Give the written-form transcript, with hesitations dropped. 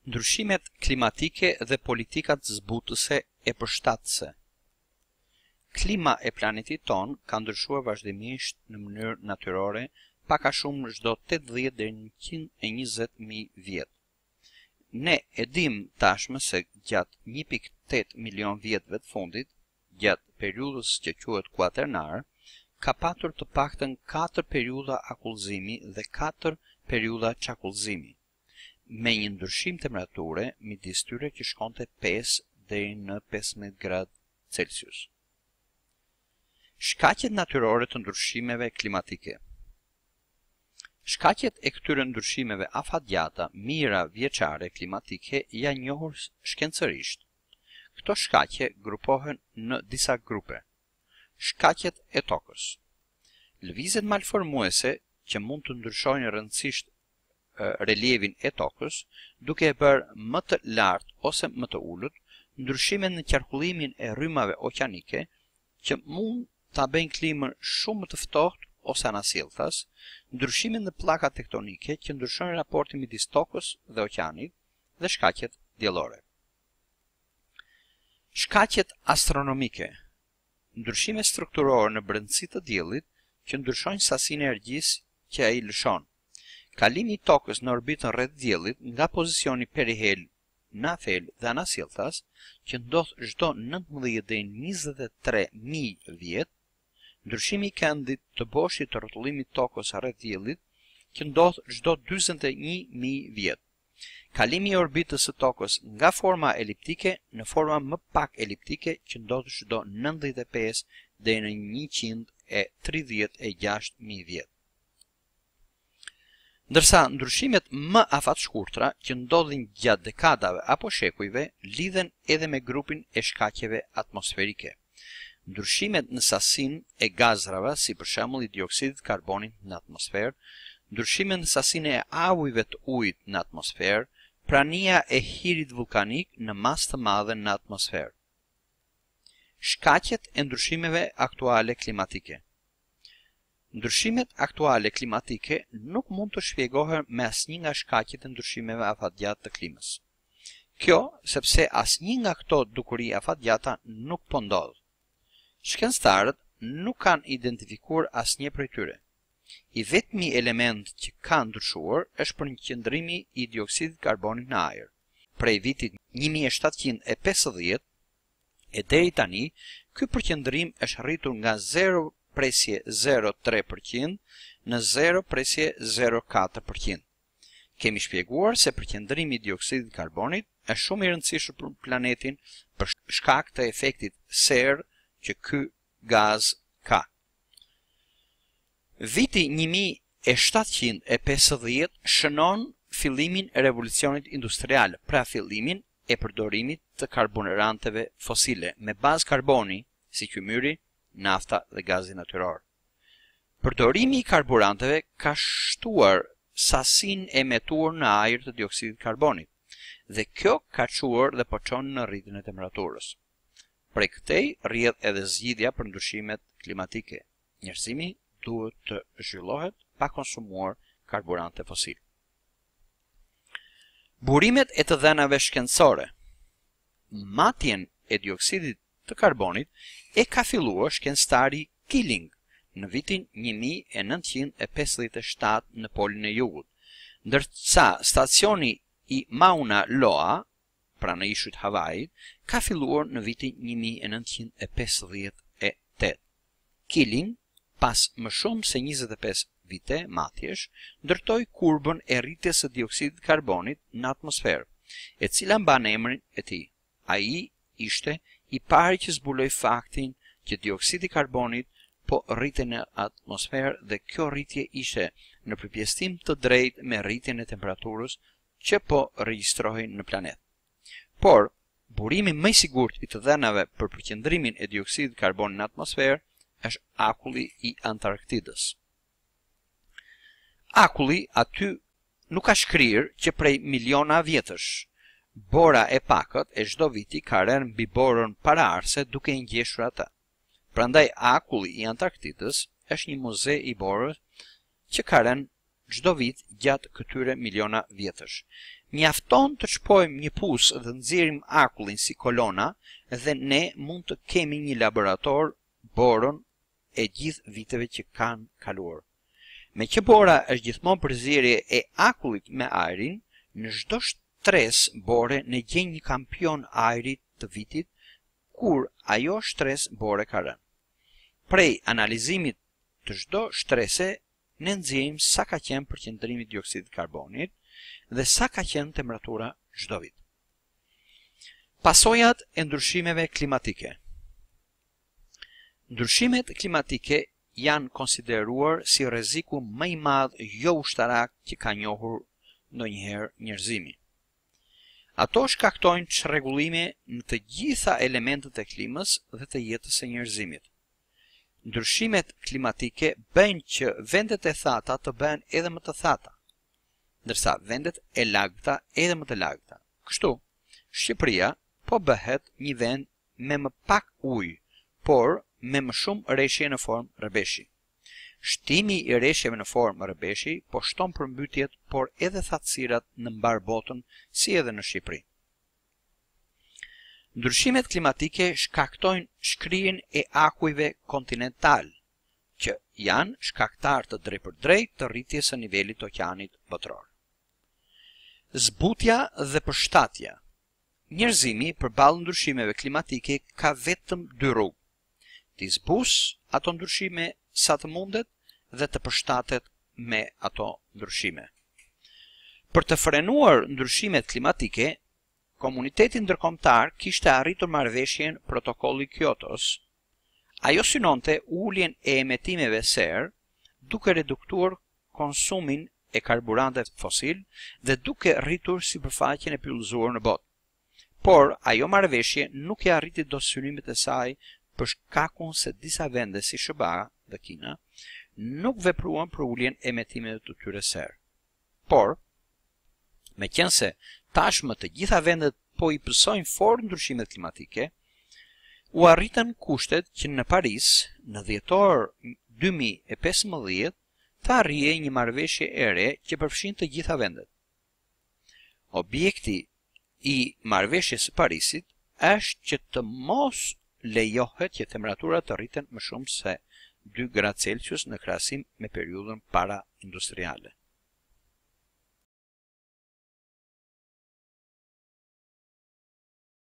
Ndryshimet klimatike dhe politikat zbutëse e përshtatëse. Klima e planetit ton ka ndryshuar vazhdimisht në mënyrë natyrore pak a shumë çdo 80 deri në 120.000 vjet. Ne e dim tashmë se gjatë 1.8 milion vjetëve të fundit, gjatë periudhës që quhet Kuaternar, ka patur të paktën 4 periudha akullëzimi dhe 4 periudha çakullëzimi, me një ndryshim temperature midis tyre që shkonte 5 deri në 15 gradë Celsius. Shkaqet natyrore të ndryshimeve klimatike. Shkaqet e këtyre ndryshimeve afatgjata mira vjeçare klimatike janë njohur shkencërisht. Këto shkaqe grupohen në disa grupe. Shkaqet e tokës. Lëvizjet malformuese që mund të ndryshojnë rëndësisht relievin e tokës, duke e bërë më të lartë ose më të ulët, ndryshimet në qarkullimin e rrymave oqeanike që mund ta bëjnë klimën shumë më të ftohtë ose anasjelltas, ndryshimet në pllakat tektonike që ndryshojnë raportin midis tokës dhe oqeanit dhe shkaqet diellore. Shkaqet astronomike. Ndryshime strukturore në brendësi të diellit që ndryshojnë sasinë e energjisë që ai lëshon. Kalimi i tokës në orbitën rreth diellit nga pozicioni perihel, nafel dhe anasjelltas, që ndodh çdo 19 deri në 23.000 vjet, ndryshimi i këndit të boshit të rrotullimit të tokës rreth diellit, që ndodh çdo 41.000 vjet. Kalimi i orbitës së tokës nga forma eliptike në forma më pak eliptike që ndodh çdo 95 deri në 136.000 vjet. Ndërsa ndryshimet më afatshkurtra që ndodhin gjatë dekadave apo shekujve lidhen edhe me grupin e shkaqeve atmosferike. Ndryshimet në sasinë e gazrave, si për shembull i dioksidit të karbonit në atmosferë, ndryshimet në sasinë e ajeve të ujit në atmosferë, prania e hirit vulkanik në masë të madhe në atmosferë. Shkaqet e ndryshimeve aktuale klimatike. Ndryshimet aktuale klimatike nuk mund të shpjegohen me asnjë nga shkaqet e ndryshimeve afatgjata të klimës. Kjo sepse asnjë nga këto dukuri afatgjata nuk po ndodh. Shkencëtarët nuk kanë identifikuar asnjë prej tyre. I vetmi element që ka ndryshuar është përqendrimi i dioksidit karbonit në ajër. Prej vitit 1750 e deri tani, ky përqendrim është rritur nga 0,03% në 0,04%. Kemi shpjeguar se përqendrimi i dioksidit karbonit është shumë i rëndësishëm për planetin për shkak të efektit serë që ky gaz ka. Viti 1750 shënon fillimin e revolucionit industrial, pra fillimin e përdorimit të karburanteve fosile me bazë karboni, si qymyri, nafta dhe gazi natyror. Përdorimi i karburanteve ka shtuar sasinë emetuar në ajër të dioksidit karbonit, dhe kjo ka çuar dhe po çon në rritjen e temperaturës. Prej këtej rrjedh edhe zgjidhja për ndryshimet klimatike. Njerëzimi duhet të zhvillohet pa konsumuar karburante fosil. Burimet e të dhënave shkencore. Matjen e dioksidit të karbonit e ka filluar shkencëtari Keeling në vitin 1957 në Polin e Jugut, ndërsa stacioni i Mauna Loa, pra në ishujt Havajit, ka filluar në vitin 1958. Keeling, pas më shumë se 25 vite matjesh, ndërtoi kurbën e rritjes së dioksidit karbonit në atmosferë, e cila mban emrin e tij. Ai ishte i pari që zbuloi faktin që dioksidi i karbonit po rritej në atmosferë dhe kjo rritje ishte në përpjesëtim të drejtë me rritjen e temperaturës që po regjistrohej në planet. Por, burimi më i sigurt i të dhënave për përqendrimin e dioksidit karbonit në atmosferë është akulli i Antarktidës. Akulli aty nuk ka shkrirë që prej miliona vjetësh. Bora e pakët e çdo viti ka rënë mbi borën paraardhëse duke i ngjeshur ata. Prandaj akulli i Antarktidës është një muze i borës që ka rënë çdo vit gjatë këtyre miliona vjetësh. Mjafton të çpojmë një pus dhe nxjerrim akullin si kolona dhe ne mund të kemi një laborator borën e gjithë viteve që kanë kaluar. Me që bora është gjithmonë përzierje e akullit me ajrin, në çdo shtres bore ne gjejmë një kampion ajri të vitit kur ajo shtres bore ka rënë. Prej analizimit të çdo shtrese ne nxjerrim sa ka qenë përqendrimi i dioksidit karbonit dhe sa ka qenë temperatura çdo vit. Pasojat e ndryshimeve klimatike. Ndryshimet klimatike janë konsideruar si rreziku më i madh jo ushtarak që ka njohur ndonjëherë njerëzimi. Ato shkaktojnë çrregullime në të gjitha elementet e klimës dhe të jetës së njerëzimit. Ndryshimet klimatike bëjnë që vendet e thata të bëhen edhe më të thata, ndërsa vendet e lagta edhe më të lagta. Kështu, Shqipëria po bëhet një vend me më pak ujë, por me më shumë rreshje në formë rrebeshi. Shtimi i rreshjeve në formë rrebeshi po shton përmbytjet, por edhe thatësirat në mbar botën, si edhe në Shqipëri. Ndryshimet klimatike shkaktojnë shkrirjen e akujve kontinental, që janë shkaktar të drejtpërdrejtë të rritjes së nivelit të oqeanit botror. Zbutja dhe përshtatja. Njerëzimi përballë ndryshimeve klimatike ka vetëm dy rrugë: të zbusë ato ndryshime sa të mundet dhe të përshtatet me ato ndryshime. Për të frenuar ndryshimet klimatike, komuniteti ndërkombëtar kishte arritur marrëveshjen Protokolli Kyotos. Ajo synonte uljen e emetimeve serë, duke reduktuar konsumin e karburanteve fosil dhe duke rritur sipërfaqen e pyllëzuar në botë. Por ajo marrëveshje nuk i arriti dot synimet e saj për shkakun se disa vende si SBA dhe Kina nuk vepruan për uljen e emetimeve të tyre serë. Por, meqense tashmë të gjitha vendet po i pësojnë fort ndryshimet klimatike, u arritën kushtet që në Paris, në dhjetor 2015, të arrije një marrëveshje e re që përfshin të gjitha vendet. Objekti i marrëveshjes së Parisit është që të mos lejohet që temperaturat të rriten më shumë se 2 gradë Celsius në krahasim me periudhën para industriale.